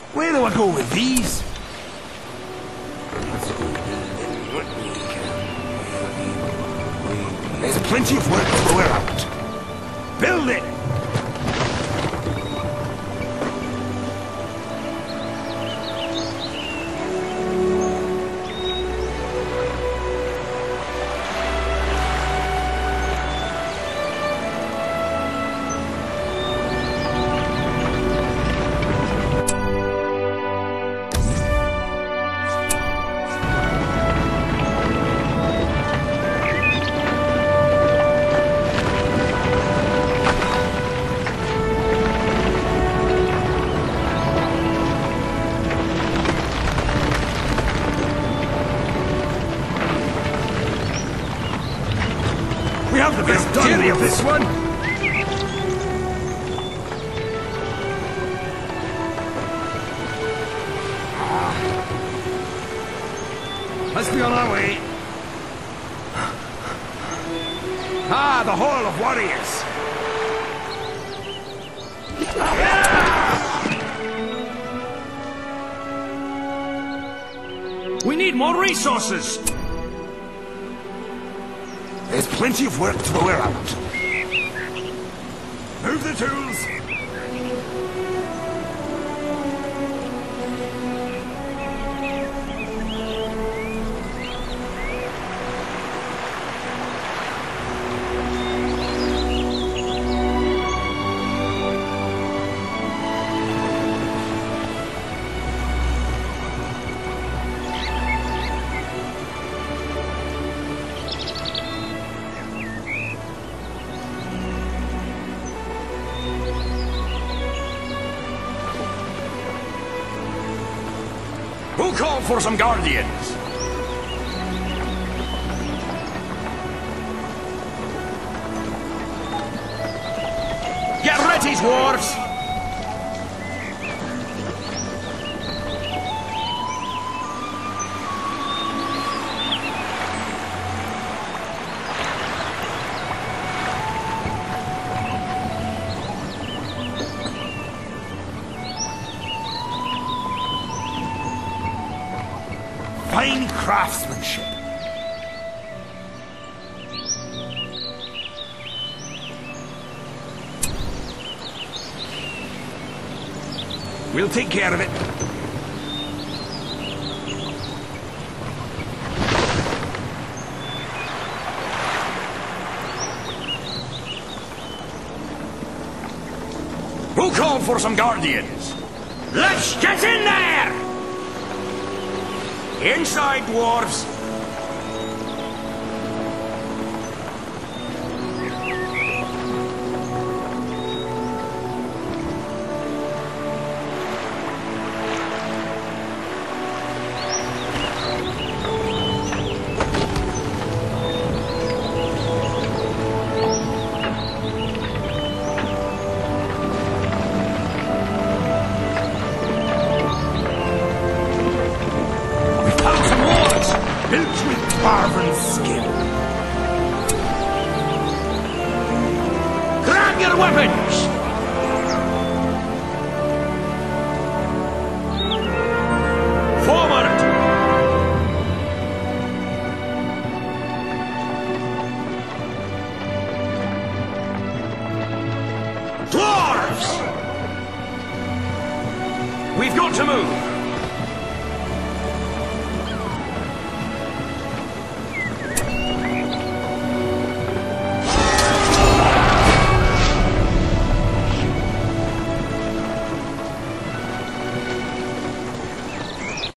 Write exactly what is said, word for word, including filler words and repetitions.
Where do I go with these? There's plenty of work while we're out. Build it! We have the best done of this one! Let's be on our way. Ah, the Hall of Warriors! Yeah! We need more resources! There's plenty of work till we're out. Move the tools! Who called for some guardians? Get ready, dwarves! Fine craftsmanship. We'll take care of it. Who called for some guardians? Let's get in there! Inside, dwarves! Built with Barvan skill. Grab your weapons! Forward! Dwarves! We've got to move!